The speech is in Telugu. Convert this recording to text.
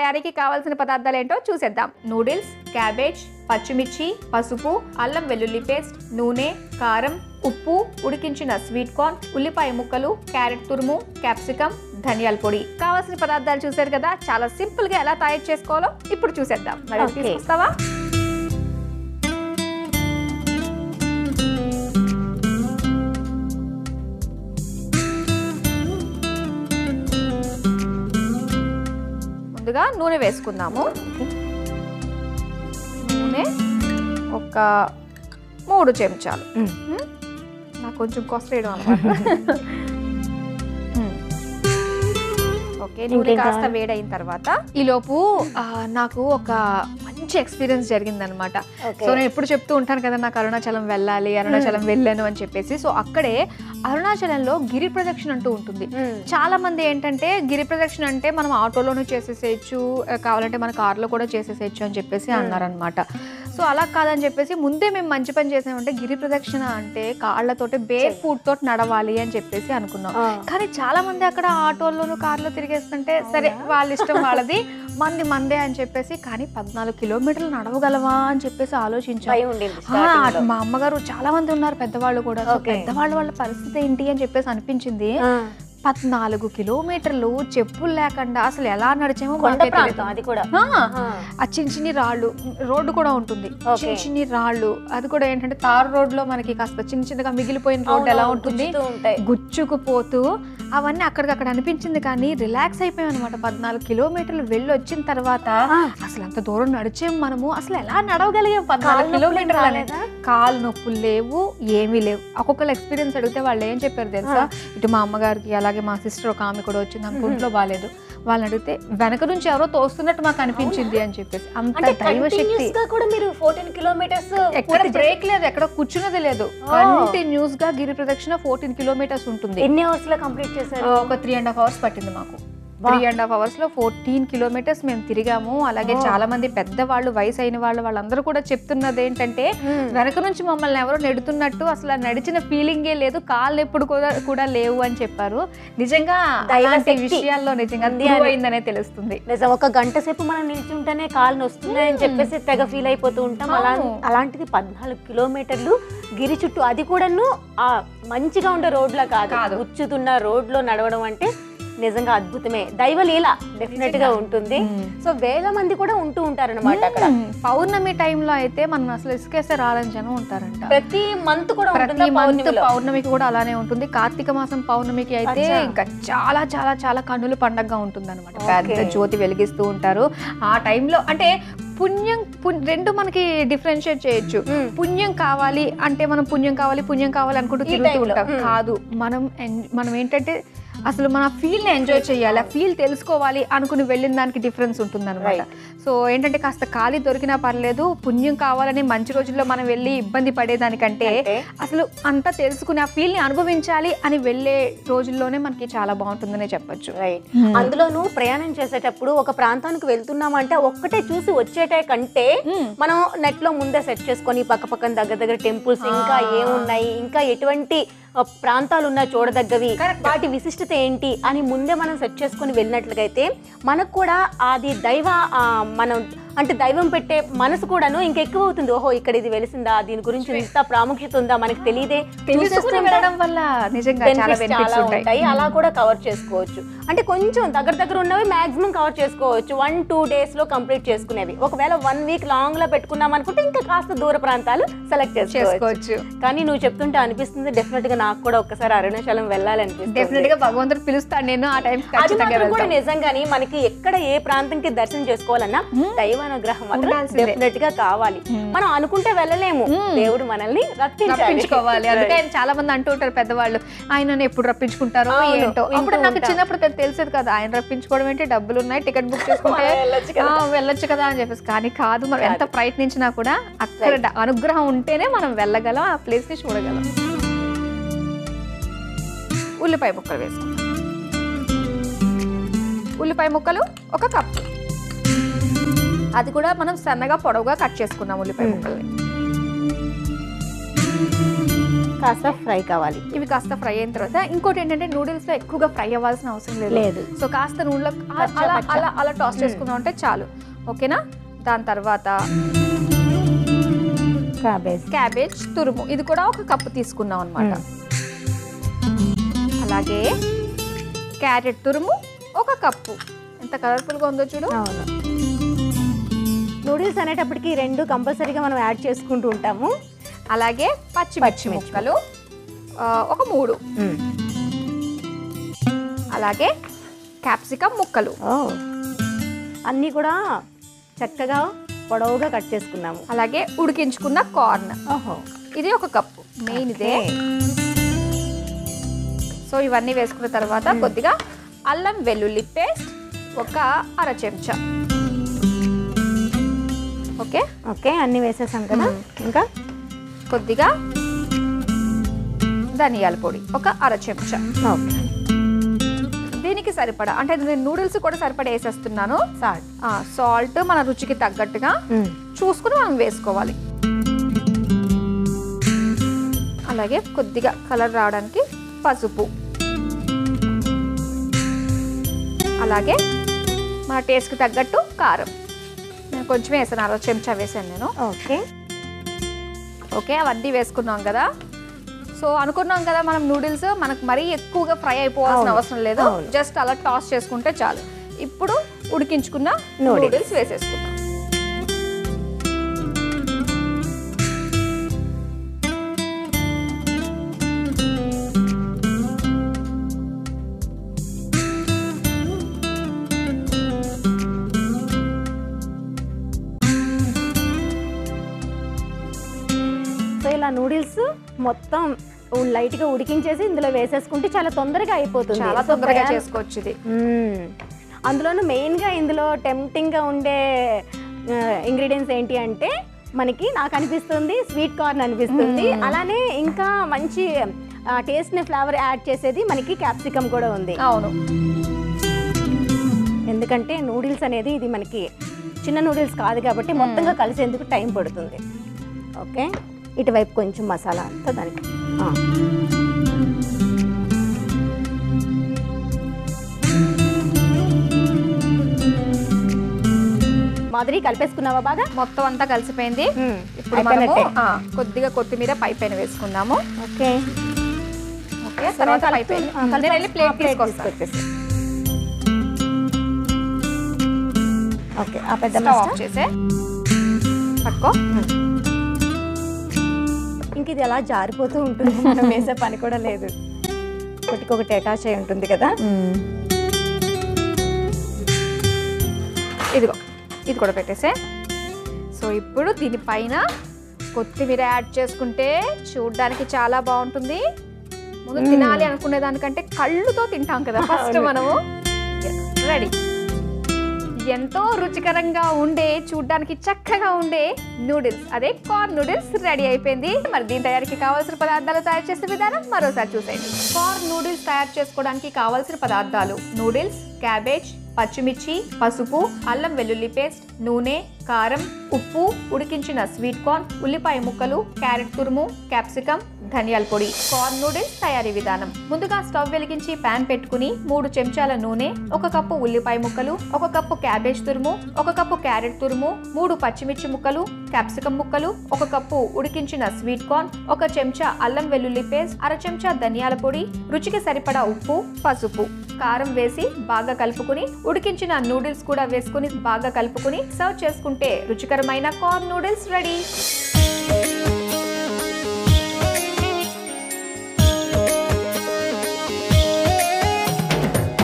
తయారీకి కావాల్సిన పదార్థాలు ఏంటో చూసేద్దాం. నూడిల్స్, క్యాబేజ్, పచ్చిమిర్చి, పసుపు, అల్లం వెల్లుల్లి పేస్ట్, నూనె, కారం, ఉప్పు, ఉడికించిన స్వీట్ కార్న్, ఉల్లిపాయ ముక్కలు, క్యారెట్ తురుము, క్యాప్సికమ్, ధనియాల పొడి. కావాల్సిన పదార్థాలు చూసారు కదా, చాలా సింపుల్ గా ఎలా తయారు చేసుకోవాలో ఇప్పుడు చూసేద్దాం. మరి తీసుకొస్తావా? ముందుగా నూనె వేసుకుందాము. నూనె ఒక 3 చెంచాలు. నాకు కొంచెం కాస్ట్ వేయడం అన్నమాట. ఓకే, నూనె కాస్త వేడైన తర్వాత ఈలోపు నాకు ఒక మంచి ఎక్స్పీరియన్స్ జరిగిందనమాట. సో నేను ఎప్పుడు చెప్తూ ఉంటాను కదా, నాకు అరుణాచలం వెళ్ళాలి, అరుణాచలం వెళ్ళాను అని చెప్పేసి. సో అక్కడే అరుణాచలంలో గిరి ప్రదక్షిణ అంటూ ఉంటుంది. చాలా మంది ఏంటంటే గిరి ప్రదక్షిణ అంటే మనం ఆటోలోనూ చేసేసేయచ్చు, కావాలంటే మన కార్లో కూడా చేసేసేయచ్చు అని చెప్పేసి అన్నారనమాట. సో అలా కాదని చెప్పేసి ముందే మేము మంచి పని చేసామంటే గిరి ప్రదక్షిణ అంటే కాళ్ళతోటి బేర్ ఫుట్ తోటి నడవాలి అని చెప్పేసి అనుకున్నాం. కానీ చాలా మంది అక్కడ ఆటోల్లోనూ కార్లో తిరిగేస్తుంటే సరే వాళ్ళ ఇష్టం వాళ్ళది, మందే అని చెప్పేసి. కానీ 14 కిలోమీటర్లు నడవగలవా అని చెప్పేసి ఆలోచించాం. మా అమ్మగారు చాలా మంది ఉన్నారు పెద్దవాళ్ళు కూడా. పెద్దవాళ్ళు వాళ్ళ పరిస్థితి ఏంటి అని చెప్పేసి అనిపించింది. 14 కిలోమీటర్లు చెప్పులు లేకుండా అసలు ఎలా నడిచామో. అది కూడా ఆ చిన్న రాళ్ళు రోడ్డు కూడా ఉంటుంది, చిన్న రాళ్ళు. అది కూడా ఏంటంటే తారు రోడ్ లో మనకి కాస్త చిన్నగా మిగిలిపోయిన రోడ్డు ఎలా ఉంటుంది, గుచ్చుకుపోతూ అవన్నీ అక్కడికక్కడ అనిపించింది. కానీ రిలాక్స్ అయిపోయాం అనమాట. 14 కిలోమీటర్లు వెళ్ళి వచ్చిన తర్వాత అసలు అంత దూరం నడిచాము మనము. అసలు ఎలా నడవగలిగాం 14 కిలోమీటర్లు అనేది. కాలు నొప్పులు లేవు, ఏమీ లేవు. ఒక్కొక్కరు ఎక్స్పీరియన్స్ అడిగితే వాళ్ళు ఏం చెప్పారు తెలుసా, ఇటు మా అమ్మగారికి అలాగే మా సిస్టర్ ఒక ఆమె కూడా వచ్చింది, ఆమె ఒంట్లో బాగాలేదు. వాళ్ళని అడిగితే వెనక నుంచి ఎవరో తోస్తున్నట్టు మాకు అనిపించింది అని చెప్పేసి. అంత దైవశక్తి. 14 కిలోమీటర్స్ ఎక్కడ బ్రేక్ లేదు, ఎక్కడ కూర్చున్నది లేదు. కంటిన్యూస్ గా గిరి ప్రదక్షిణ 14 కిలోమీటర్స్ ఉంటుంది. ఎన్ని అవర్స్ లో కంప్లీట్ చేశారు? ఒక 3.5 అవర్స్ పట్టింది మాకు. 3.5 అవర్స్ లో 14 కిలోమీటర్స్ మేము తిరిగాము. అలాగే చాలా మంది పెద్దవాళ్ళు, వయసు అయిన వాళ్ళందరూ కూడా చెప్తున్నది ఏంటంటే వెనక నుంచి మమ్మల్ని ఎవరో నెడుతున్నట్టు, అసలు నడిచిన ఫీలింగే లేదు, కాళ్ళు ఎప్పుడు కూడా లేవు అని చెప్పారు. నిజంగా అలాంటి విషయాల్లో నిజంగా అయిందనే తెలుస్తుంది. నిజం, ఒక గంట సేపు మనం నిల్చుంటేనే కాళ్ళు వస్తున్నాయి అని చెప్పేసి తెగ ఫీల్ అయిపోతూ ఉంటాం. అలాంటిది 14 కిలోమీటర్లు గిరి చుట్టూ, అది కూడాను మంచిగా ఉండే రోడ్లా కాదు, ఉచ్చుతున్న రోడ్ లో నడవడం అంటే నిజంగా అద్భుతమే. దైవలీల డెఫినెట్ గా ఉంటుంది. సో వేల మంది కూడా ఉంటూ ఉంటారన్నమాట అక్కడ. పౌర్ణమి టైంలో అయితే మనం అసలు ఇసుకేస్తే రాలని జనం ఉంటారంట. ప్రతి మంత్ కూడా పౌర్ణమికి కూడా అలానే ఉంటుంది. కార్తీక మాసం పౌర్ణమికి అయితే ఇంకా చాలా చాలా చాలా కన్నుల పండగగా ఉంటుంది అనమాట. పెద్ద జ్యోతి వెలిగిస్తూ ఉంటారు ఆ టైంలో. అంటే పుణ్యం రెండు మనకి డిఫరెన్షియేట్ చేయొచ్చు. పుణ్యం కావాలి అంటే మనం పుణ్యం కావాలి అనుకుంటూ తిరుగుతూ ఉంటాం. కాదు, మనం ఏంటంటే అసలు మన ఫీల్ ని ఎంజాయ్ చేయాలి, ఆ ఫీల్ తెలుసుకోవాలి అనుకుని వెళ్ళిన దానికి డిఫరెన్స్ ఉంటుంది అనమాట. సో ఏంటంటే కాస్త ఖాళీ దొరికినా పర్లేదు, పుణ్యం కావాలని మంచి రోజుల్లో మనం వెళ్ళి ఇబ్బంది పడేదానికంటే అసలు అంతా తెలుసుకుని ఆ ఫీల్ ని అనుభవించాలి అని వెళ్ళే రోజుల్లోనే మనకి చాలా బాగుంటుందనే చెప్పొచ్చు. అందులోనూ ప్రయాణం చేసేటప్పుడు ఒక ప్రాంతానికి వెళ్తున్నామంటే ఒక్కటే చూసి వచ్చేటే కంటే మనం నెట్ లో ముందే సెట్ చేసుకొని పక్కన దగ్గర టెంపుల్స్ ఇంకా ఏమున్నాయి, ఇంకా ఎటువంటి ప్రాంతాలు ఉన్నాయి చూడదగ్గవి, వాటి విశిష్టత ఏంటి అని ముందే మనం సెట్ చేసుకొని వెళ్ళినట్లయితే మనకు కూడా అది మనం అంటే దైవం పెట్టే మనసు కూడాను ఇంకెక్కువ అవుతుంది. ఓహో ఇక్కడ ఇది వెలిసిందా, దీని గురించి ఇంత ప్రాముఖ్యత ఉందా మనకి తెలియదే, వెళ్ళడం వల్ల నిజంగా చాలా బెనిఫిట్స్ ఉంటాయి. అలా కూడా కవర్ చేసుకోవచ్చు. అంటే కొంచెం దగ్గర ఉన్నవి మాక్సిమం కవర్ చేసుకోవచ్చు. 1-2 days లో కంప్లీట్ చేసుకునేవి. ఒకవేళ 1 week లాంగ్ లో పెట్టుకున్నాం అనుకుంటే ఇంకా కాస్త దూర ప్రాంతాలు సెలెక్ట్ చేసుకోవచ్చు. కానీ నువ్వు చెప్తుంటే అనిపిస్తుంది డెఫినెట్ గా నాకు కూడా ఒక్కసారి అరుణాచలం వెళ్ళాలనిపిస్తుంది. డెఫినెట్ గా భగవంతుడు పిలుస్తాడు, నేను ఆ టైం కూడా నిజంగానే మనకి ఎక్కడ ఏ ప్రాంతంకి దర్శనం చేసుకోవాలన్నా దైవానుగ్రహం డెఫినెట్ గా కావాలి. మనం అనుకుంటే వెళ్ళలేము, దేవుడు మనల్ని రప్పించుకోవాలి. అందుకే చాలా మంది అంటూ ఉంటారు పెద్దవాళ్ళు, ఆయన ఎప్పుడు రప్పించుకుంటారో ఏంటో. అప్పుడు నాకు చిన్నప్పుడు తెలిసేది కదా, ఆయన రప్పించుకోవడం ఏంటి, డబ్బులు ఉన్నాయి, టికెట్ బుక్ చేసుకుంటే వెళ్ళొచ్చు కదా అని చెప్పేసి. కానీ కాదు, మనం ఎంత ప్రయత్నించినా కూడా అక్కడ అనుగ్రహం ఉంటేనే మనం వెళ్ళగలం, ఆ ప్లేస్ ని చూడగలం. ఉల్లిపాయ ముక్కలు వేసుకుంటాం. ఉల్లిపాయ ముక్కలు 1 కప్పు. అది కూడా మనం సన్నగా పొడవుగా కట్ చేసుకున్నాం ఉల్లిపాయ ముక్కల్ని. కాస్త ఫ్రై కావాలి. ఇవి కాస్త ఫ్రై అయిన తర్వాత ఇంకోటి ఏంటంటే నూడిల్స్ లో ఎక్కువగా ఫ్రై అవ్వాల్సిన అవసరం లేదు. సో కాస్త నూనెలో అలా టాస్ చేసుకుందాం అంటే చాలు. ఓకేనా? దాని తర్వాత క్యాబేజ్ తురుము, ఇది కూడా 1 కప్పు తీసుకున్నాం అనమాట. అలాగే క్యారెట్ తురుము 1 కప్పు. ఎంత కలర్ఫుల్ గా ఉందో చూడు. నూడిల్స్ అనేటప్పటికి 2 కంపల్సరీగా మనం యాడ్ చేసుకుంటూ ఉంటాము. అలాగే పచ్చిమిర్చి ముక్కలు 3, అలాగే క్యాప్సికమ్ ముక్కలు అన్నీ కూడా చక్కగా పొడవుగా కట్ చేసుకున్నాము. అలాగే ఉడికించుకున్న కార్న్, ఇది 1 కప్పు మెయిన్ ఇదే. సో ఇవన్నీ వేసుకున్న తర్వాత కొద్దిగా అల్లం వెల్లుల్లి పేస్ట్ 1/2 చెంచా. ఓకే ఓకే, అన్నీ వేసేసాం కదా. ఇంకా కొద్దిగా ధనియాల పొడి 1/2 చెంచా. దీనికి సరిపడా, అంటే నేను నూడిల్స్ కూడా సరిపడా వేసేస్తున్నాను. సాల్ట్ మన రుచికి తగ్గట్టుగా చూసుకుని మనం వేసుకోవాలి. అలాగే కొద్దిగా కలర్ రావడానికి పసుపు, అలాగే మన టేస్ట్కి తగ్గట్టు కారం. నేను కొంచెం వేసాను, 1/2 చెంచా వేసాను నేను. ఓకే, అవన్నీ వేసుకున్నాం కదా. సో అనుకున్నాం కదా మనం నూడిల్స్ మనకు మరీ ఎక్కువగా ఫ్రై అయిపోవాల్సిన అవసరం లేదు, జస్ట్ అలా టాస్ చేసుకుంటే చాలు. ఇప్పుడు ఉడికించుకున్న నూడిల్స్ వేసేసుకుందాం. ఇలా నూడిల్స్ మొత్తం లైట్గా ఉడికించేసి ఇందులో వేసేసుకుంటే చాలా తొందరగా అయిపోతుంది. చాలా తొందరగా చేసుకోవచ్చు ఇది. అందులోనూ మెయిన్గా ఇందులో టెంప్టింగ్గా ఉండే ఇంగ్రీడియంట్స్ ఏంటి అంటే నాకు అనిపిస్తుంది స్వీట్ కార్న్ అనిపిస్తుంది. అలానే ఇంకా మంచి టేస్ట్ని ఫ్లేవర్ యాడ్ చేసేది మనకి క్యాప్సికమ్ కూడా ఉంది. అవును, ఎందుకంటే నూడిల్స్ అనేది ఇది మనకి చిన్న నూడిల్స్ కాదు కాబట్టి మొత్తంగా కలిసేందుకు టైం పడుతుంది. ఓకే, ఇటువైపు కొంచెం మసాలా అంతా దానికి మాదిరి కలిపేసుకున్నావా? బాగా మొత్తం అంతా కలిసిపోయింది. ఇప్పుడు మనము కొద్దిగా కొత్తిమీర పైపైన వేసుకుందాము. ఓకే ఓకే, తర్వాత ప్లేట్ తీసుకొచ్చేసి ఓకే, ఆ పెద్ద ఆఫ్ చేసే పట్టుకో. ఇంక ఇది ఎలా జారిపోతూ ఉంటుంది, మనం వేసే పని కూడా లేదు. ఒకటికొకటి అటాచ్ అయి ఉంటుంది కదా. ఇదిగో ఇది కూడా పెట్టేసే. సో ఇప్పుడు దీనిపైన కొత్తిమీర యాడ్ చేసుకుంటే చూడడానికి చాలా బాగుంటుంది. ముందు తినాలి అనుకునే దానికంటే కళ్ళుతో తింటాం కదా ఫస్ట్ మనము. రెడీ. ఎంతో రుచికరంగా ఉండే, చూడ్డానికి చక్కగా ఉండే నూడిల్స్, అదే కార్న్ నూడిల్స్ రెడీ అయిపోయింది. మరి దీని తయారీకి కావాల్సిన పదార్థాలు తయారు చేసే విధానం మరోసారి చూసేయండి. కార్న్ నూడిల్స్ తయారు చేసుకోవడానికి కావాల్సిన పదార్థాలు: నూడిల్స్, క్యాబేజ్, పచ్చిమిర్చి, పసుపు, అల్లం వెల్లుల్లి పేస్ట్, నూనె, కారం, ఉప్పు, ఉడికించిన స్వీట్ కార్న్, ఉల్లిపాయ ముక్కలు, క్యారెట్ తురుము, క్యాప్సికమ్, ధనియాల పొడి. కార్న్ నూడిల్స్ తయారీ విధానం: ముందుగా స్టవ్ వెలిగించి పాన్ పెట్టుకుని 3 చెంచాల నూనె, 1 కప్పు ఉల్లిపాయ ముక్కలు, 1 కప్పు క్యాబేజ్ తురుము, 1 కప్పు క్యారెట్ తురుము, 3 పచ్చిమిర్చి ముక్కలు, క్యాప్సికమ్ ముక్కలు, 1 కప్పు ఉడికించిన స్వీట్ కార్న్, 1 చెంచా అల్లం వెల్లుల్లి పేస్ట్, 1/2 చెంచా ధనియాల పొడి, రుచికి సరిపడా ఉప్పు, పసుపు, కారం వేసి బాగా కలుపుకుని ఉడికించిన నూడిల్స్ కూడా వేసుకుని బాగా కలుపుకుని సర్వ్ చేసుకుంటే రుచికరమైన కార్న్ నూడిల్స్ రెడీ.